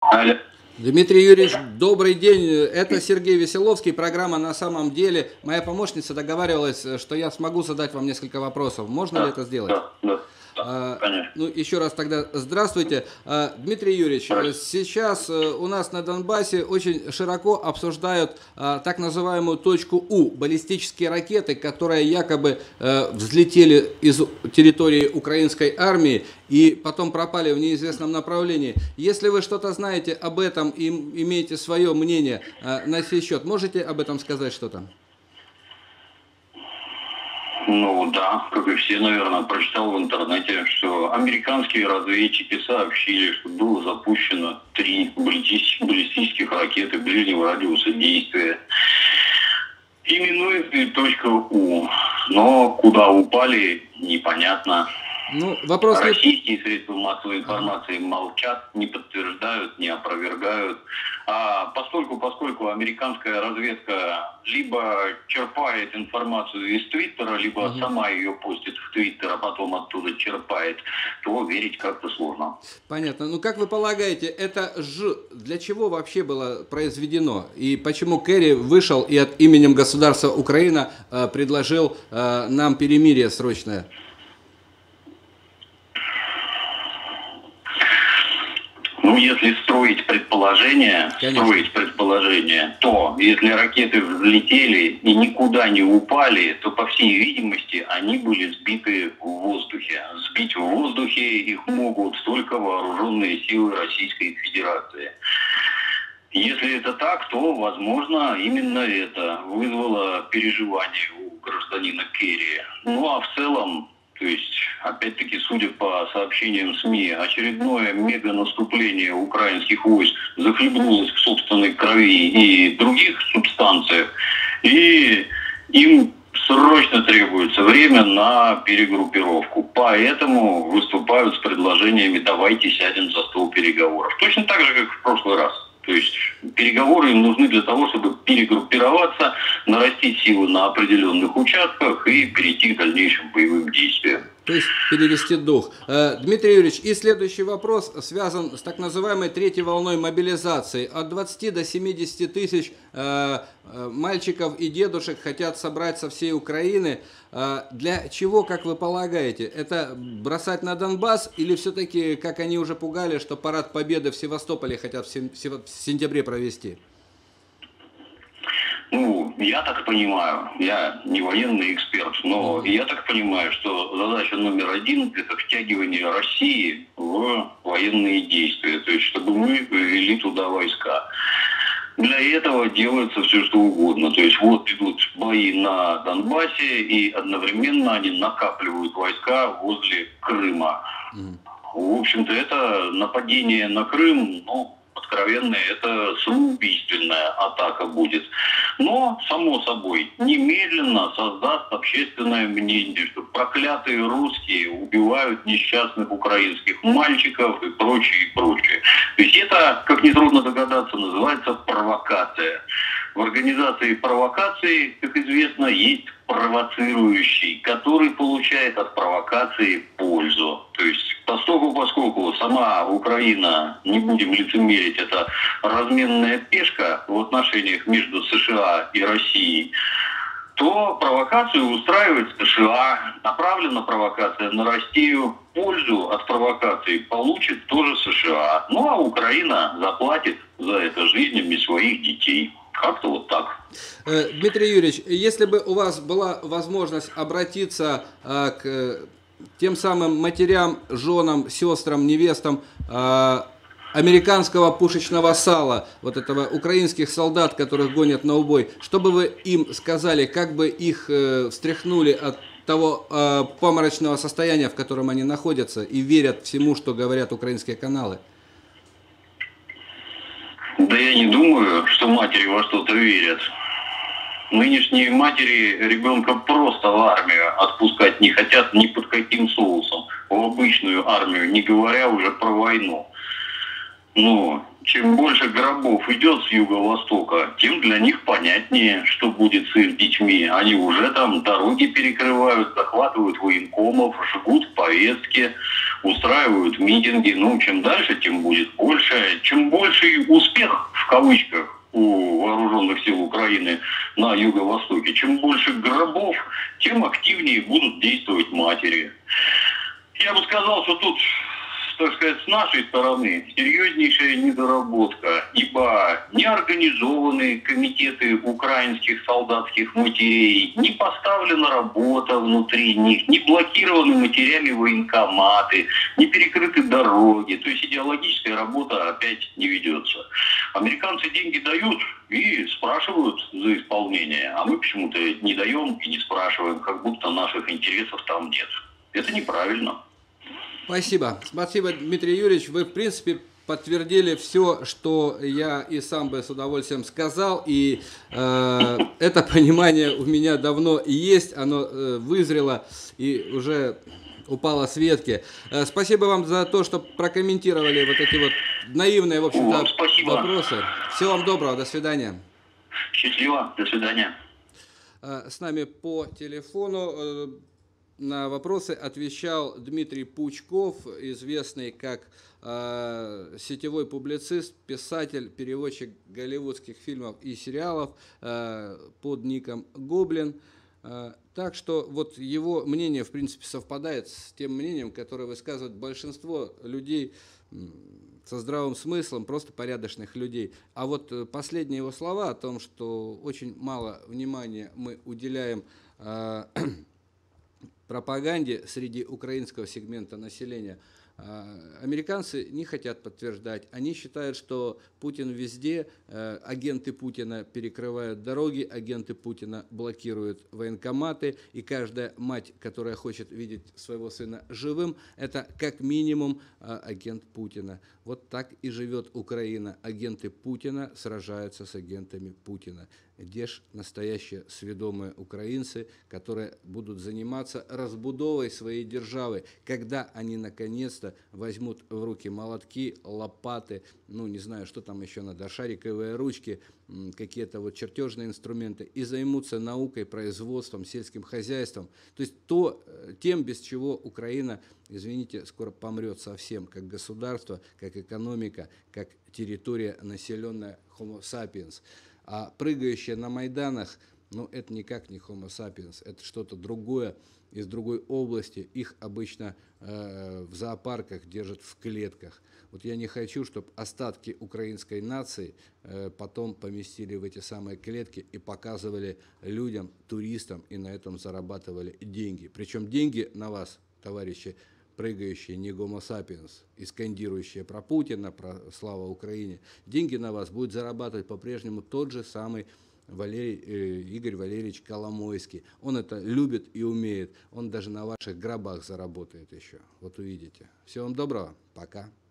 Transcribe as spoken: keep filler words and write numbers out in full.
Алло. Дмитрий Юрьевич, добрый день. Это Сергей Веселовский. Программа «На самом деле». Моя помощница договаривалась, что я смогу задать вам несколько вопросов. Можно ли Да, это сделать? да, да, да, А, конечно. Ну, еще раз тогда здравствуйте. А, Дмитрий Юрьевич, Здравствуйте. сейчас у нас на Донбассе очень широко обсуждают а, так называемую точку У, баллистические ракеты, которые якобы а, взлетели из территории украинской армии и потом пропали в неизвестном направлении. Если вы что-то знаете об этом и имеете свое мнение а, на сей счет, можете об этом сказать что-то? Ну да, как и все, наверное, прочитал в интернете, что американские разведчики сообщили, что было запущено три баллистических ракеты ближнего радиуса действия, именуемые точка У. Но куда упали, непонятно. Ну, вопрос... Российские средства массовой информации молчат, не подтверждают, не опровергают. А поскольку, поскольку американская разведка либо черпает информацию из Твиттера, либо угу. сама ее постит в Твиттер, а потом оттуда черпает, то верить как-то сложно. Понятно. Ну, как вы полагаете, это Ж для чего вообще было произведено? И почему Керри вышел и от именем государства Украина э, предложил э, нам перемирие срочное? Ну, если строить предположение, Конечно. строить предположение, то если ракеты взлетели и никуда не упали, то, по всей видимости, они были сбиты в воздухе. Сбить в воздухе их могут только вооруженные силы Российской Федерации. Если это так, то, возможно, именно это вызвало переживание у гражданина Керри. Ну, а в целом... То есть, опять-таки, судя по сообщениям СМИ, очередное мега-наступление украинских войск захлебнулось в собственной крови и других субстанциях, и им срочно требуется время на перегруппировку. Поэтому выступают с предложениями «давайте сядем за стол переговоров». Точно так же, как в прошлый раз. То есть переговоры им нужны для того, чтобы перегруппироваться, нарастить силы на определенных участках и перейти к дальнейшим боевым действиям. То есть перевести дух. Дмитрий Юрьевич, и следующий вопрос связан с так называемой третьей волной мобилизации. От двадцати до семидесяти тысяч мальчиков и дедушек хотят собрать со всей Украины. Для чего, как вы полагаете? Это бросать на Донбасс или все-таки, как они уже пугали, что парад Победы в Севастополе хотят в сентябре провести? Ну, я так понимаю, я не военный эксперт, но я так понимаю, что задача номер один – это втягивание России в военные действия, то есть чтобы мы ввели туда войска. Для этого делается все, что угодно. То есть вот идут бои на Донбассе, и одновременно они накапливают войска возле Крыма. В общем-то, это нападение на Крым, ну, откровенно, это самоубийственная атака будет. Но, само собой, немедленно создаст общественное мнение, что проклятые русские убивают несчастных украинских мальчиков и прочее, и прочее. То есть это, как нетрудно догадаться, называется провокация. В организации провокации, как известно, есть провоцирующий, который получает от провокации пользу. То есть, поскольку, поскольку сама Украина, не будем лицемерить, это разменная пешка в отношениях между США и Россией, то провокацию устраивает США, направлена провокация на Россию, пользу от провокации получит тоже США. Ну а Украина заплатит за это жизнями своих детей. Как-то вот так. Дмитрий Юрьевич, если бы у вас была возможность обратиться а, к тем самым матерям, женам, сестрам, невестам а, американского пушечного сала, вот этого украинских солдат, которых гонят на убой, что бы вы им сказали, как бы их э, встряхнули от того э, помрачного состояния, в котором они находятся и верят всему, что говорят украинские каналы? Да я не думаю, что матери во что-то верят. Нынешние матери ребенка просто в армию отпускать не хотят ни под каким соусом. В обычную армию, не говоря уже про войну. Но чем больше гробов идет с юго-востока, тем для них понятнее, что будет с их детьми. Они уже там дороги перекрывают, захватывают военкомов, жгут повестки, устраивают митинги. Ну, чем дальше, тем будет больше. Чем больше успех, в кавычках, у вооруженных сил Украины на юго-востоке, чем больше гробов, тем активнее будут действовать матери. Я бы сказал, что тут, так сказать, с нашей стороны серьезнейшая недоработка, ибо не организованы комитеты украинских солдатских матерей, не поставлена работа внутри них, не блокированы материальные военкоматы, не перекрыты дороги. То есть идеологическая работа опять не ведется. Американцы деньги дают и спрашивают за исполнение, а мы почему-то не даем и не спрашиваем, как будто наших интересов там нет. Это неправильно. Спасибо. Спасибо, Дмитрий Юрьевич. Вы, в принципе, подтвердили все, что я и сам бы с удовольствием сказал. И э, это понимание у меня давно есть. Оно э, вызрело и уже упало с ветки. Э, спасибо вам за то, что прокомментировали вот эти вот наивные, в общем-то, вопросы. Всего вам доброго. До свидания. Счастливо. До свидания. Э, с нами по телефону... Э, На вопросы отвечал Дмитрий Пучков, известный как э, сетевой публицист, писатель, переводчик голливудских фильмов и сериалов э, под ником Гоблин. Э, так что вот его мнение, в принципе, совпадает с тем мнением, которое высказывает большинство людей со здравым смыслом, просто порядочных людей. А вот последние его слова о том, что очень мало внимания мы уделяем э, пропаганде среди украинского сегмента населения, американцы не хотят подтверждать. Они считают, что Путин везде, агенты Путина перекрывают дороги, агенты Путина блокируют военкоматы, и каждая мать, которая хочет видеть своего сына живым, это как минимум агент Путина. Вот так и живет Украина. Агенты Путина сражаются с агентами Путина. Где ж настоящие сведомые украинцы, которые будут заниматься разбудовой своей державы, когда они наконец-то возьмут в руки молотки, лопаты, ну не знаю, что там еще надо, шариковые ручки, какие-то вот чертежные инструменты, и займутся наукой, производством, сельским хозяйством. То есть то, тем, без чего Украина, извините, скоро помрет совсем, как государство, как экономика, как территория, населенная Homo sapiens. А прыгающие на Майданах, ну это никак не Homo sapiens, это что-то другое, из другой области. Их обычно э, в зоопарках держат в клетках. Вот я не хочу, чтобы остатки украинской нации э, потом поместили в эти самые клетки и показывали людям, туристам, и на этом зарабатывали деньги. Причем деньги на вас, товарищи, прыгающие не Homo sapiens и скандирующие про Путина, про слава Украине, деньги на вас будет зарабатывать по-прежнему тот же самый Валерий, э, Игорь Валерьевич Коломойский. Он это любит и умеет. Он даже на ваших гробах заработает еще. Вот увидите. Всего вам доброго. Пока.